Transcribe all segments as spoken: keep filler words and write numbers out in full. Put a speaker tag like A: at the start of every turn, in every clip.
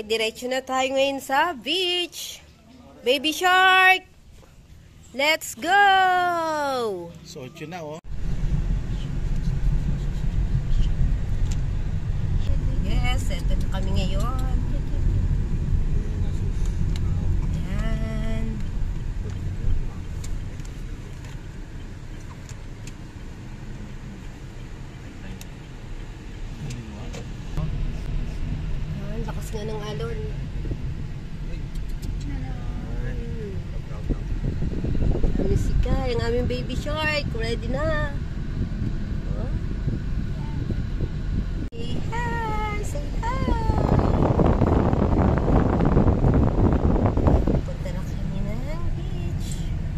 A: diretso na tayo ngayon sa beach. Baby shark! Let's go!
B: So, yun na oh.
A: Yes, ito na kami ngayon. Ayan. Ayan, lakas nga ng alon. Musika, yung aming baby shark. Ready na. Oh. Say hi! Say hi! Punta na kami ng beach.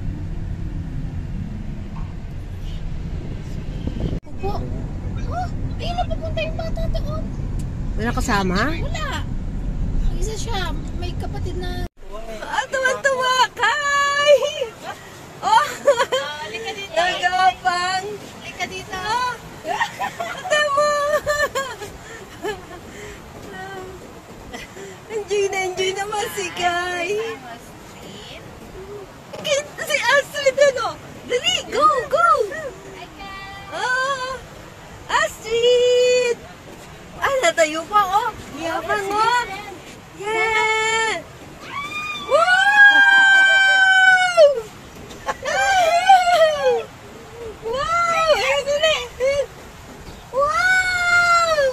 A: Pupo! Oh! Ayun na papunta yung bata doon. Wala kasama?
C: Wala. Isa siya. May kapatid na...
A: Ah, tuwa-tuwa kay! Oh!
C: Halika dito.
A: Nagapang!
C: Halika dito.
A: Tama! Enjoy na enjoy naman si Kai. Si Astrid ano? Dali! Go! Go! Oh! Astrid! Ah, natayo pa oh! Yabang oh! Yeah! Wow! Wow! Ayan dali! Wow!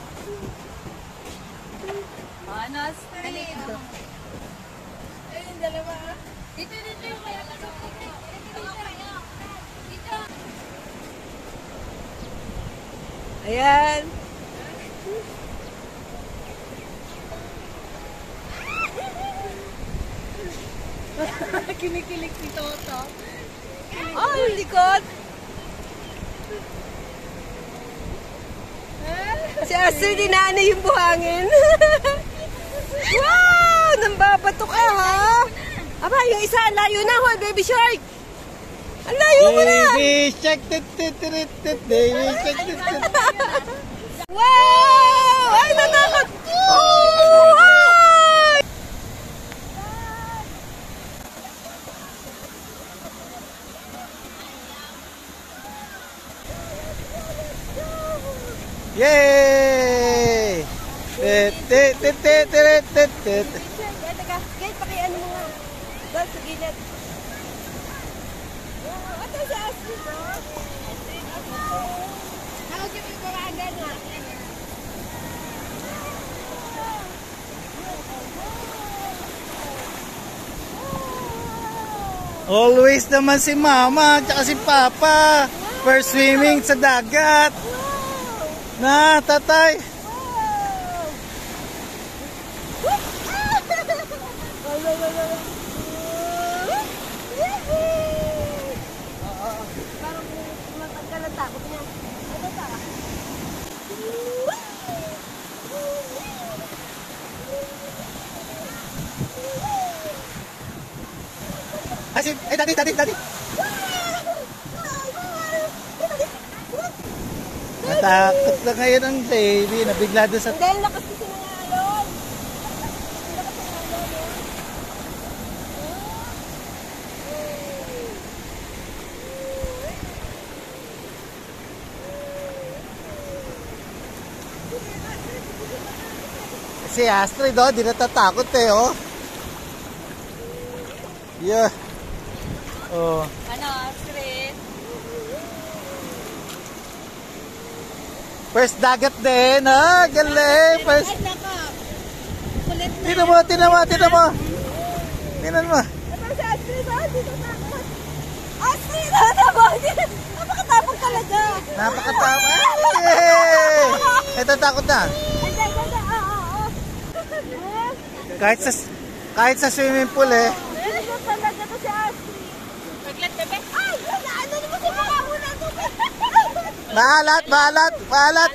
C: Ano, Astrid? Ayun, dalawa. Dito, dito yung kaya. Dito. Dito.
A: Ayan!
C: Kinikilig si Toto.
A: Oh, yung likod! Si Astrid, inaano yung buhangin. Wow! Nambabato ka, ha? Aba, yung isa, ang layo na, hoy, baby shark! Ang layo mo na!
B: Baby shark! Tit, tit, tit, tit, baby shark! Tit, tit.
A: Wow! Ay, natakot! Oh! Ay!
B: Yay! Tit, tit, tit, tit, tit, tit, tit.
A: Eh, teka, Kate, pakiano mo nga. Doon sa gilid. Oh, ito si Astrid, oh. Tawag yung ibawaga nga.
B: Always naman si Mama at si Papa. First swimming sa dagat. Na, tatay.
A: Parang matanggal ang takot niya. Ano ta?
B: Ay, si, ay, dati, dati, dati. Natakot na ngayon ang baby. Nabigla doon sa...
A: Dahil lakas kasi ng alon.
B: Si Astrid, oh, di natatakot eh, oh. Yeah. Oh.
C: Ano, Astrid?
B: First dagat din, ah. Galing. First...
C: Ay, naka. Kulit na.
B: Tinan mo, tinan mo, tinan mo. Tinan mo.
A: Ito si Astrid, oh. Dito takot. Astrid, ano ba? Napakatapang talaga.
B: Napakatama. Yay! Ito, takot na.
A: Ay, ganda, ganda. Oo, oo.
B: Kahit sa, kahit sa swimming pool, eh.
A: Dito talaga to si Astrid.
C: Paglat, bebe.
A: Ay, ano naman si mukha mo na ito?
B: Balat, balat, balat.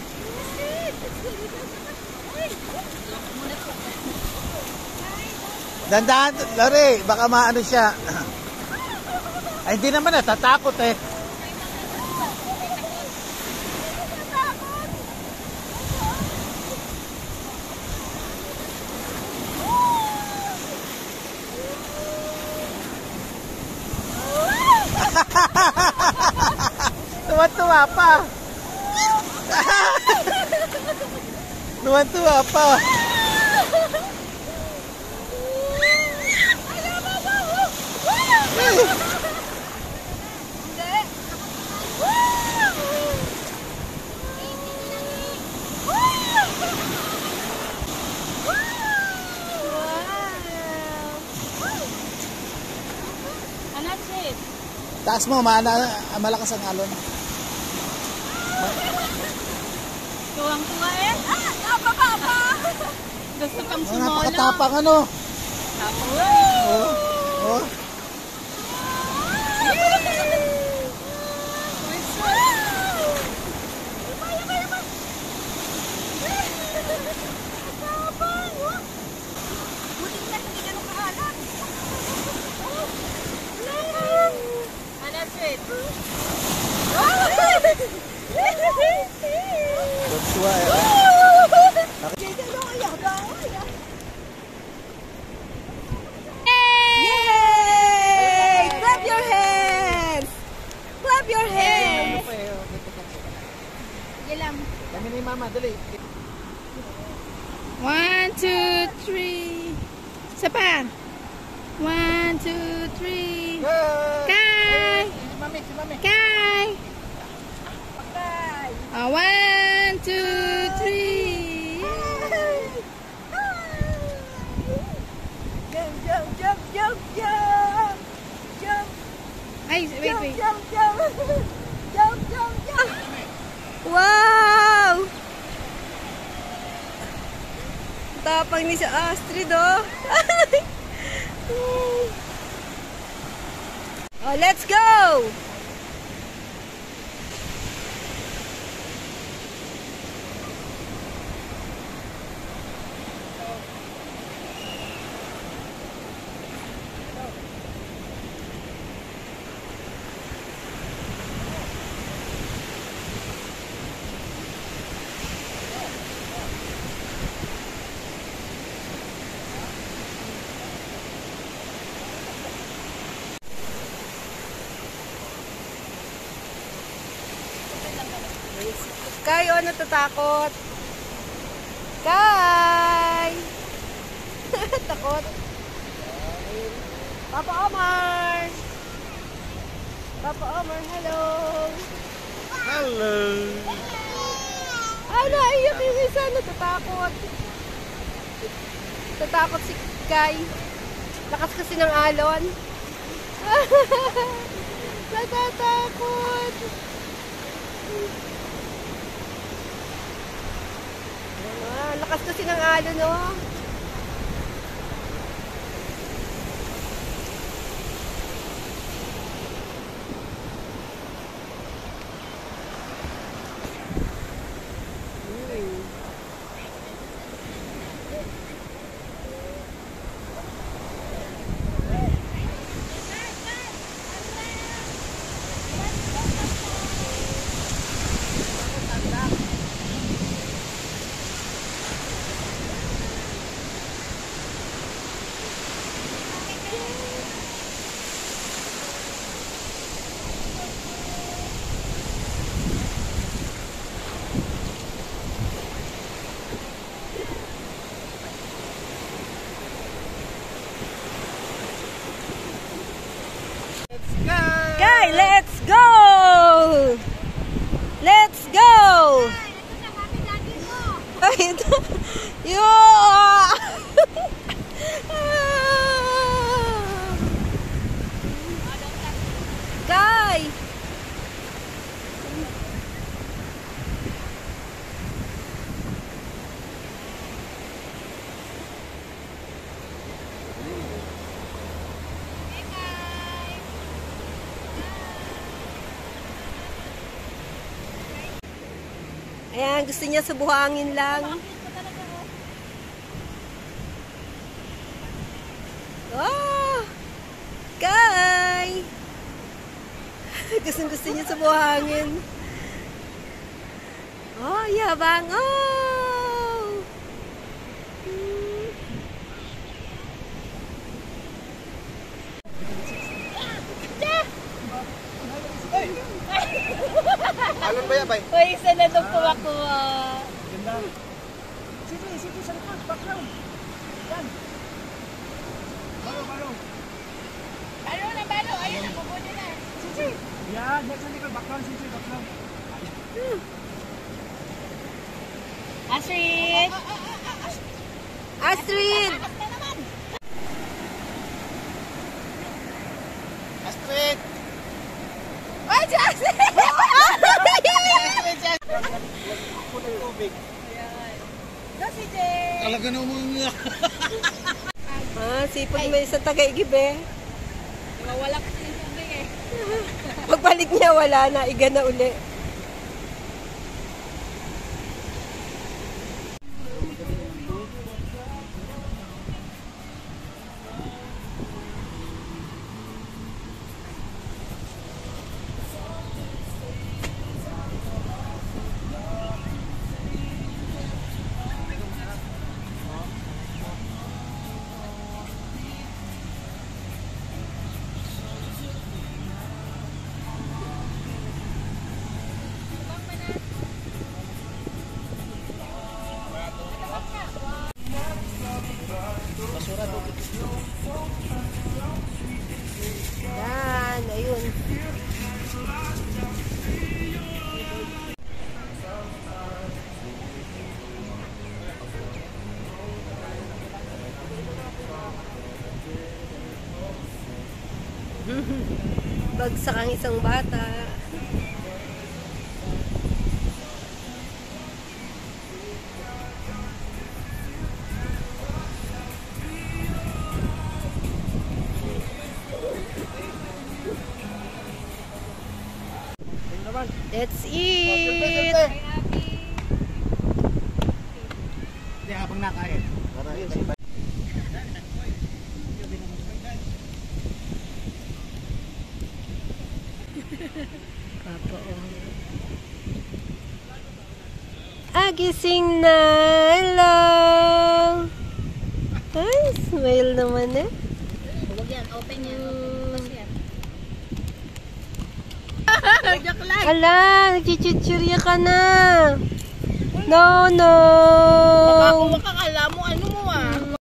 B: Dandahan, Lori, baka maano siya. Ay, hindi naman, natatakot eh. Tuwan-tuwa pa. Tuwan-tuwa pa. Taas mo, mana, malakas ang alon.
C: Tuwang-tuwa eh. Ah, papa, papa. Gusto pang
B: Oh,
C: sumola.
B: napakatapang ano.
C: Tapang
B: Oh, oh. Tuwa eh.
A: Yay! Clap your hands! Clap your hands!
C: Sige lang.
B: Kami ni Mama, dali.
C: One, two, three. Isa pa. One, two, three. Kai!
B: Si Mami, si Mami.
C: Kai! Ah, one, two, three.
A: Jump, jump, jump, jump, jump! Jump,
C: Ay, wait,
A: jump,
C: wait.
A: jump, jump! Jump, jump, jump! Wow! Tapang ni sa Astrid, oh! Oh, let's go! Kayo, natatakot? Kay! Takot? Papa Omar! Papa Omar, hello!
B: Hello.
A: Ah, naiyak yung isa, natatakot. Natatakot si Kay. Lakas kasi ng alon. Natatakot. Ah, lakas kasi ng alon, oh. Kay, let's go! Let's go! Ay, ito. Yo! Kay! Ayan, gusto niya sa buhangin lang. Oh! Kay! Gusto gusto niya sa buhangin. Oh, yabang! Oh! Hmm.
B: Balon ba yan, bay?
C: Uy, isa na itong kumakuha.
B: Ganda. Sige, sige, sa likod. Background. Yan. Balo, balo.
C: Balo na, balo. Ayun, napupunin na.
B: Sige. Yan, yan sa likod. Background, sige, background.
C: Astrid!
A: Astrid!
B: Astrid!
A: Ay, si Astrid!
B: Punong tubig.
C: Go, si Jay!
B: Talaga na umunga.
A: Ah, sipag may sa Tagaigib eh.
C: Wala kasi yung tubig eh.
A: Pagbalik niya, wala na. Iga na uli. Yan, ayun. Bagsak ang isang bata. That's it!
B: Hindi, habang nakain. Para yun, siya.
A: Papa, oh. Agising na lang. Ay, smile naman eh.
C: Huwag yan, open yan. Open yan. Joke lang.
A: Ala, nagchichichirya ka na. No, no.
C: Baka kung makakala mo, ano mo ah.